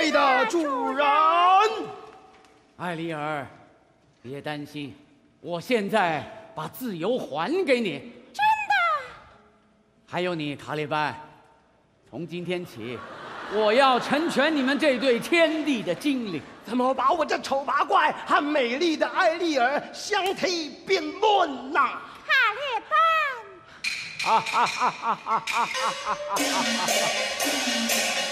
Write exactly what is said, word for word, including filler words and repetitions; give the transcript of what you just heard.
贵的主人。 艾丽儿，别担心，我现在把自由还给你。 真的？ 还有你，卡列班，从今天起，我要成全你们这对天地的精灵。 怎么把我这丑八怪和美丽的艾丽儿相提并论呐？ 卡列班。 哈哈哈哈哈哈哈哈哈！